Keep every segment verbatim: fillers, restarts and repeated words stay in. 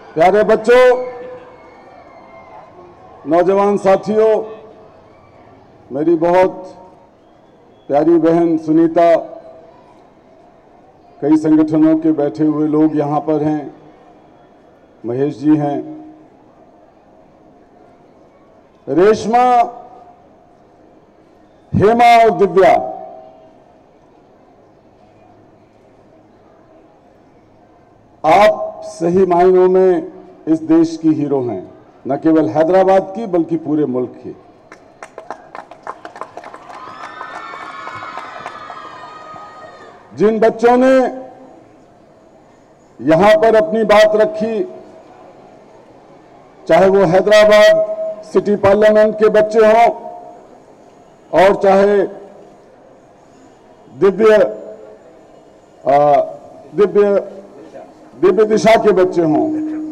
प्यारे बच्चों, नौजवान साथियों, मेरी बहुत प्यारी बहन सुनीता, कई संगठनों के बैठे हुए लोग यहाँ पर हैं, महेश जी हैं, रेशमा, हेमा और दिव्या, आप सही मायनों में इस देश की हीरो हैं, न केवल हैदराबाद की बल्कि पूरे मुल्क की। जिन बच्चों ने यहां पर अपनी बात रखी, चाहे वो हैदराबाद सिटी पार्लियामेंट के बच्चे हों और चाहे दिव्य दिव्य दिव्य दिशा के बच्चे हों,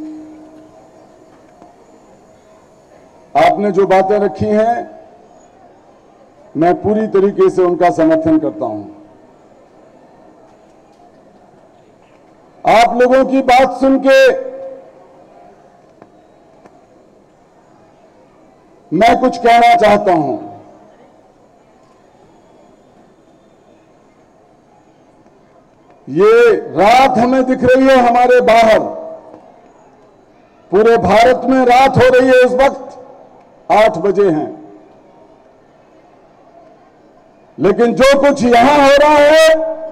आपने जो बातें रखी हैं मैं पूरी तरीके से उनका समर्थन करता हूं। आप लोगों की बात सुन के मैं कुछ कहना चाहता हूं। ये रात हमें दिख रही है हमारे बाहर, पूरे भारत में रात हो रही है, इस वक्त आठ बजे हैं, लेकिन जो कुछ यहां हो रहा है,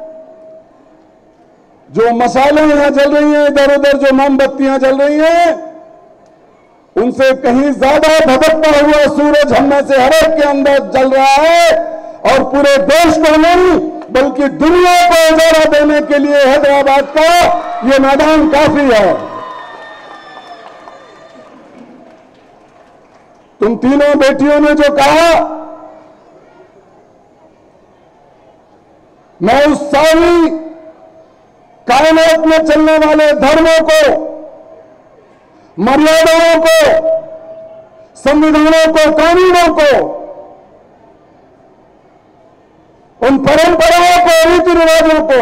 जो मसाले यहां जल रही हैं, इधर उधर जो मोमबत्तियां जल रही हैं, उनसे कहीं ज्यादा भभकता हुआ सूरज हम में से हर एक के अंदर जल रहा है और पूरे देश को नहीं बल्कि दुनिया को उजाला देने के लिए हैदराबाद का ये मैदान काफी है। तुम तीनों बेटियों ने जो कहा, मैं उस सारी कायनात में चलने वाले धर्मों को, मर्यादाओं को, संविधानों को, कानूनों को, उन परंपराओं को, रीति रिवाजों को,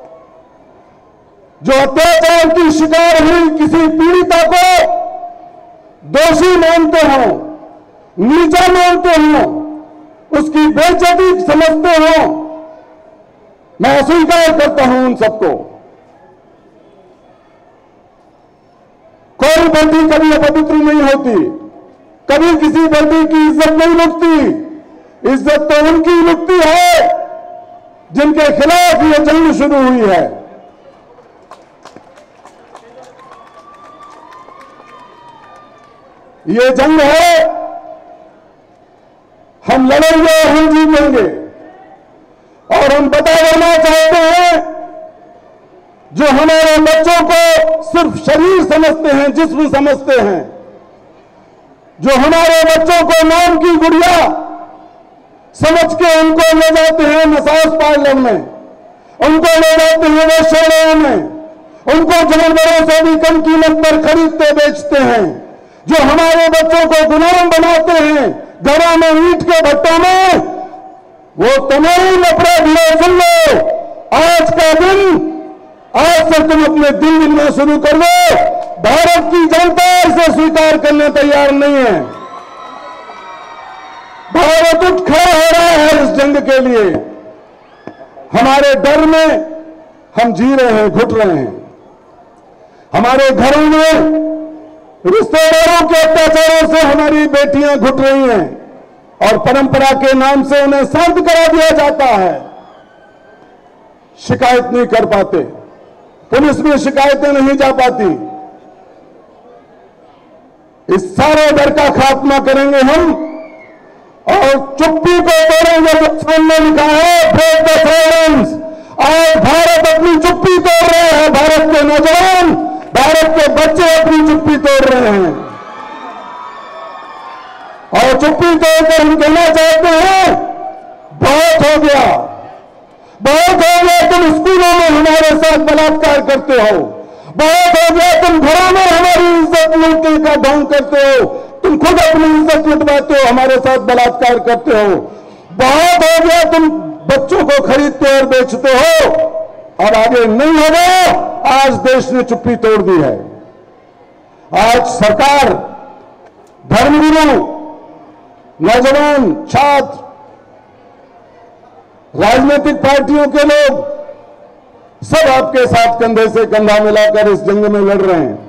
जो अत्याचार की शिकार हुई किसी पीड़िता को दोषी मानते हो, नीचा मानते हो, उसकी बेइज्जती समझते हो, मैं अस्वीकार करता हूं उन सबको। कोई बेटी कभी अपवित्र नहीं होती, कभी किसी बेटी की इज्जत नहीं रुकती। इज्जत तो उनकी रुकती है जिनके खिलाफ ये जंग शुरू हुई है। ये जंग है, हम लड़ेंगे, हम जीतेंगे। और हम बता देना चाहते हैं, जो हमारे बच्चों को सिर्फ शरीर समझते हैं, जिस्म समझते हैं, जो हमारे बच्चों को नाम की गुड़िया समझ के उनको ले जाते हैं मसाज पार्लर में, उनको ले जाते हैं वेश्यालयों में, उनको जानवरों से भी कम कीमत पर खरीदते बेचते हैं, जो हमारे बच्चों को गुलाम बनाते हैं घरों में, ईंट के भट्टों में, वो तमाम अपराधियों सुन लो, आज का दिन, आज से तुम अपने दिल गिनना शुरू कर दो। भारत की जनता इसे स्वीकार करने तैयार नहीं है। भारत उठ खड़ा हो रहा है इस जंग के लिए। हमारे डर में हम जी रहे हैं, घुट रहे हैं। हमारे घरों में रिश्तेदारों के अत्याचारों से हमारी बेटियां घुट रही हैं और परंपरा के नाम से उन्हें शांत करा दिया जाता है। शिकायत नहीं कर पाते, पुलिस में शिकायतें नहीं जा पाती। इस सारे डर का खात्मा करेंगे हम और चुप्पी को तोड़ेंगे। जो सामने लिखा है ब्रेक द साइलेंस। आज भारत अपनी चुप्पी तोड़ रहे हैं, भारत के नौजवान, भारत के बच्चे अपनी चुप्पी तोड़ रहे हैं और चुप्पी तोड़कर हम कहना चाहते हैं, बहुत हो गया, बहुत हो गया। तुम स्कूलों में हमारे साथ बलात्कार करते हो, बहुत हो गया तुम घरों में हमारी इज्जत लूटने का ढोंग करते हो, तुम खुद अपनी इज्जत लुटवाते हो, हमारे साथ बलात्कार करते हो, बहुत हो गया तुम बच्चों को खरीदते और बेचते हो। अब आगे नहीं होगा। आज देश ने चुप्पी तोड़ दी है। आज सरकार, धर्मगुरु, नौजवान, छात्र, राजनीतिक पार्टियों के लोग सब आपके साथ कंधे से कंधा मिलाकर इस जंग में लड़ रहे हैं।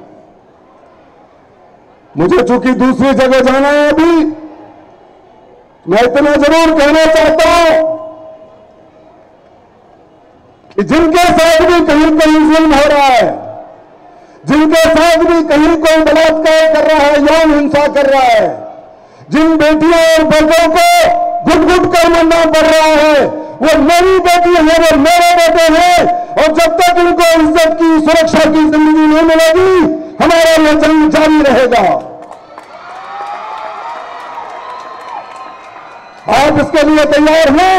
मुझे चूंकि दूसरी जगह जाना है अभी, मैं इतना जरूर कहना चाहता हूं कि जिनके साथ भी कहीं कहीं जुल्म हो रहा है, जिनके साथ भी कहीं कोई बलात्कार कर रहा है, यौन हिंसा कर रहा है, जिन बेटियों और बच्चों को घुट घुट कर मरना पड़ रहा है, वो मेरी बेटी है, वो मेरे बेटे हैं। और जब तक इनको इज्जत की, सुरक्षा की जिंदगी नहीं मिलेगी, हमारा यह जंग जारी रहेगा। आप इसके लिए तैयार हैं?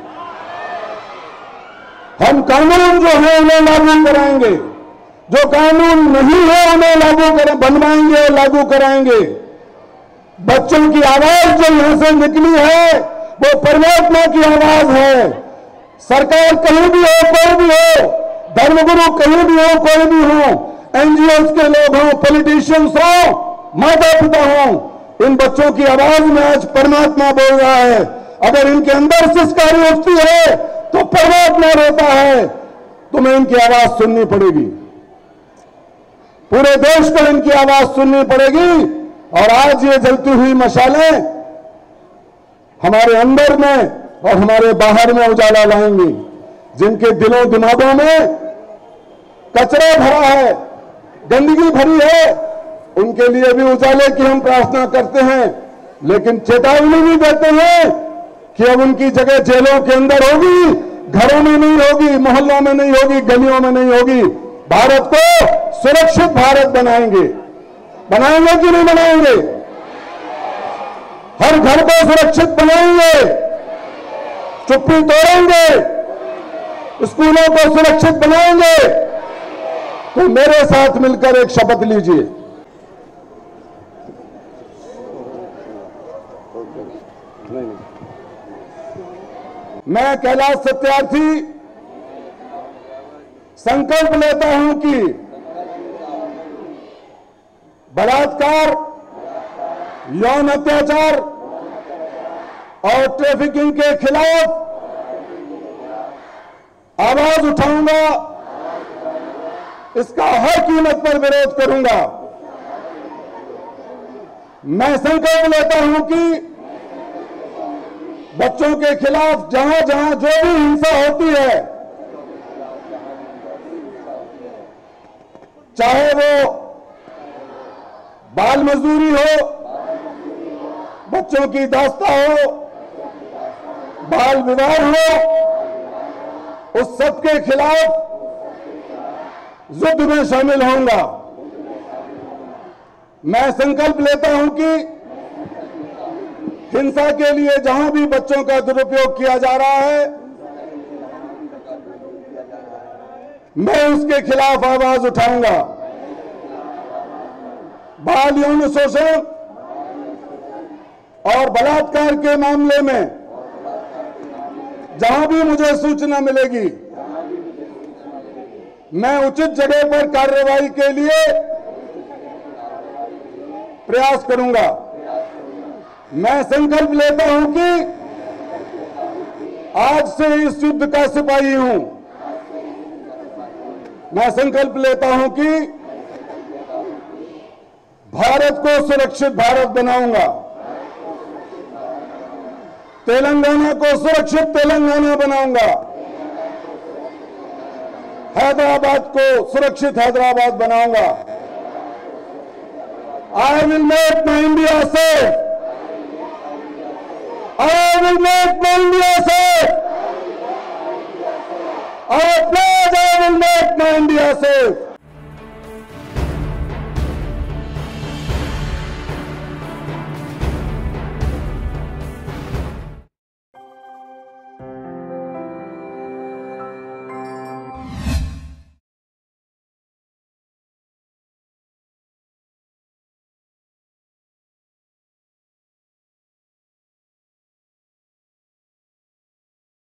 हम कानून जो है उन्हें लागू कराएंगे, जो कानून नहीं है उन्हें लागू कर बनवाएंगे और लागू कराएंगे। बच्चों की आवाज जो यहां से निकली है वो परमात्मा की आवाज है। सरकार कहीं भी हो, कोई भी हो, धर्मगुरु कहीं भी हो, कोई भी हो, एनजीओ के लोग हों, पॉलिटिशियंस हो, माता पिता हो, इन बच्चों की आवाज में आज परमात्मा बोल रहा है। अगर इनके अंदर सिसकारी उठती है तो परमात्मा रोता है। तुम्हें इनकी आवाज सुननी पड़ेगी, पूरे देश को इनकी आवाज सुननी पड़ेगी। और आज ये जलती हुई मशालें हमारे अंदर में और हमारे बाहर में उजाला लाएंगी। जिनके दिलों दिमागों में कचरा भरा है, गंदगी भरी है, उनके लिए भी उजाले की हम प्रार्थना करते हैं, लेकिन चेतावनी भी देते हैं कि अब उनकी जगह जेलों के अंदर होगी, घरों में नहीं होगी, मोहल्लों में नहीं होगी, गलियों में नहीं होगी। भारत को सुरक्षित भारत बनाएंगे। बनाएंगे कि नहीं बनाएंगे? हर घर को सुरक्षित बनाएंगे, चुप्पी तोड़ेंगे, स्कूलों को सुरक्षित बनाएंगे। तो मेरे साथ मिलकर एक शपथ लीजिए। मैं कैलाश सत्यार्थी संकल्प लेता हूं कि बलात्कार, यौन अत्याचार और ट्रैफिकिंग के खिलाफ आवाज उठाऊंगा, इसका हर कीमत पर विरोध करूंगा। मैं संकल्प लेता हूं कि बच्चों के खिलाफ जहां जहां जो भी हिंसा होती है, चाहे वो बाल मजदूरी हो, बच्चों की दास्ता हो, बाल विवाह हो, उस सब के खिलाफ युद्ध में शामिल होऊंगा। मैं संकल्प लेता हूं कि हिंसा के लिए जहां भी बच्चों का दुरुपयोग किया जा रहा है, मैं उसके खिलाफ आवाज उठाऊंगा। बाल यौन शोषण और बलात्कार के मामले में जहां भी मुझे सूचना मिलेगी, मैं उचित जगह पर कार्रवाई के लिए प्रयास करूंगा। मैं संकल्प लेता हूं कि आज से इस युद्ध का सिपाही हूं। मैं संकल्प लेता हूं कि भारत को सुरक्षित भारत बनाऊंगा, तेलंगाना को सुरक्षित तेलंगाना बनाऊंगा, हैदराबाद को सुरक्षित हैदराबाद बनाऊंगा। I will make my India safe. I will make my India